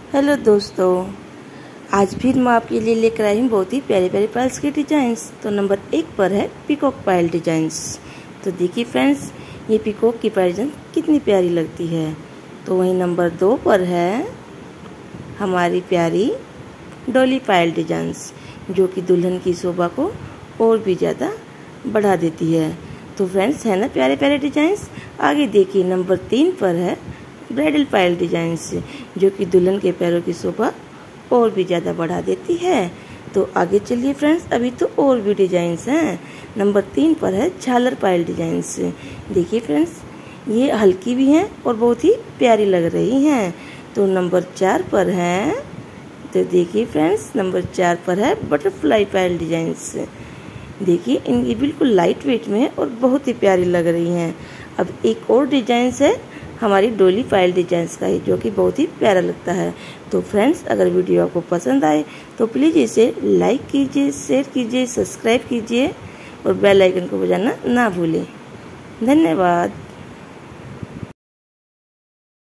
Hello दोस्तों, आज फिर मैं आपके लिए लेकर आई हूँ बहुत ही प्यारे प्यारे पर्ल्स के डिजाइंस। तो नंबर 1 पर है पीकॉक पायल डिजाइंस। तो देखिए फ्रेंड्स, ये पीकॉक की पायल डिजाइन कितनी प्यारी लगती है। तो वहीं नंबर 2 पर है हमारी प्यारी डोली पायल डिजाइंस, जो कि दुल्हन की शोभा को और भी ज़्यादा बढ़ा देती है। तो फ्रेंड्स, है ना प्यारे प्यारे डिजाइंस। आगे देखिए, नंबर 3 पर है ब्राइडल पायल डिजाइंस, जो कि दुल्हन के पैरों की शोभा और भी ज़्यादा बढ़ा देती है। तो आगे चलिए फ्रेंड्स, अभी तो और भी डिजाइंस हैं। नंबर 3 पर है झालर पायल डिजाइंस। देखिए फ्रेंड्स, ये हल्की भी हैं और बहुत ही प्यारी लग रही हैं। तो नंबर 4 पर है, तो देखिए फ्रेंड्स, नंबर 4 पर है बटरफ्लाई पायल डिजाइंस। देखिए, इनकी बिल्कुल लाइट वेट में है और बहुत ही प्यारी लग रही हैं। अब एक और डिजाइंस है हमारी डोली पायल डिजाइंस का ही, जो कि बहुत ही प्यारा लगता है। तो फ्रेंड्स, अगर वीडियो आपको पसंद आए तो प्लीज़ इसे लाइक कीजिए, शेयर कीजिए, सब्सक्राइब कीजिए और बेल आइकन को बजाना ना भूलें। धन्यवाद।